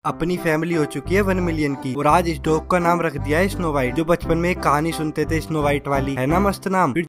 अपनी फैमिली हो चुकी है 1 मिलियन की, और आज इस डॉग का नाम रख दिया है स्नो वाइट। जो बचपन में एक कहानी सुनते थे स्नो वाइट वाली, है ना मस्त नाम।